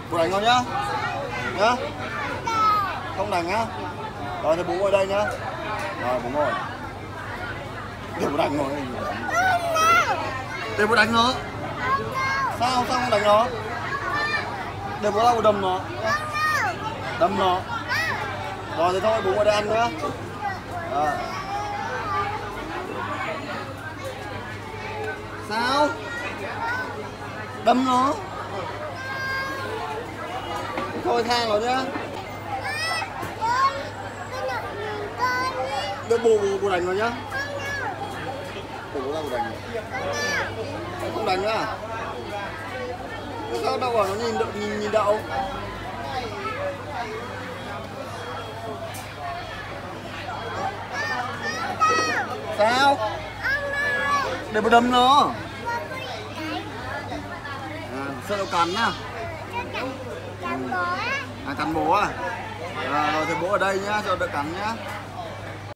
Bố đánh con nhá. Nhá. Không đánh nhá. Rồi thì bố ngồi đây nhá. Rồi bố ngồi. Để bố đánh ngồi. Để bố đánh nó. Sao không đánh nó? Để bố lao đâm nó. Đâm nó. Rồi thì thôi bố ngồi đây ăn nữa. Rồi. Sao? Đâm nó. Thôi tha nó nhá. Đưa bố đánh nó nhá. Bố ra bố đánh nó. Không đánh nữa à? Sao đâu bảo nó nhìn đậu. Sao? Để bố đâm nó. Sợ nó cắn à? Cắn bố à? Rồi thì bố ở đây nhá, cho đỡ cắn nhá.